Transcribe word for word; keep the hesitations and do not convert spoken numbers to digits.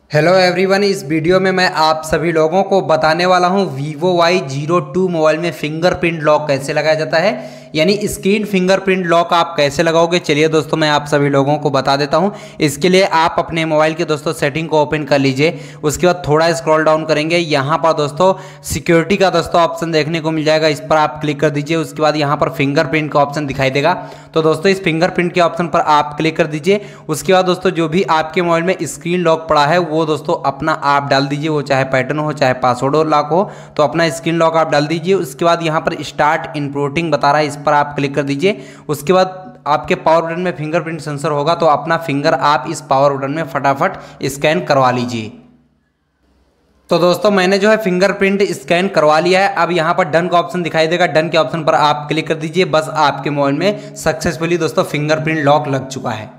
Hello everyone, इस video में मैं आप सभी लोगों को बताने वाला हूं Vivo Y zero two mobile में फिंगरप्रिंट लॉक कैसे लगाया जाता है, यानी स्क्रीन फिंगरप्रिंट लॉक आप कैसे लगाओगे। चलिए दोस्तों, मैं आप सभी लोगों को बता देता हूं। इसके लिए आप अपने मोबाइल के दोस्तों सेटिंग को ओपन कर लीजिए। उसके बाद थोड़ा स्क्रॉल डाउन करेंगे, यहाँ पर दोस्तों सिक्योरिटी का दोस्तों ऑप्शन देखने को मिल जाएगा, इस पर आप क्लिक कर दीजिए। उसके बाद यहाँ पर फिंगरप्रिंट का ऑप्शन दिखाई देगा, तो दोस्तों इस फिंगरप्रिंट के ऑप्शन पर आप क्लिक कर दीजिए। उसके बाद दोस्तों जो भी आपके मोबाइल में स्क्रीन लॉक पड़ा है वो दोस्तों अपना आप डाल दीजिए, वो चाहे पैटर्न हो चाहे पासवर्ड और लॉक हो, तो अपना स्क्रीन लॉक आप डाल दीजिए। उसके बाद यहाँ पर स्टार्ट इनपुटिंग बता रहा है, इस पर आप क्लिक कर दीजिए। उसके बाद आपके पावर बटन में फिंगरप्रिंट सेंसर होगा, तो अपना फिंगर आप इस पावर बटन में फटाफट स्कैन करवा लीजिए। तो दोस्तों मैंने जो है फिंगरप्रिंट स्कैन करवा लिया है। अब यहाँ पर डन का ऑप्शन दिखाई देगा, डन के ऑप्शन पर आप क्लिक कर दीजिए। बस आपके मोबाइल में सक्सेसफुली दोस्तों फिंगरप्रिंट लॉक लग चुका है।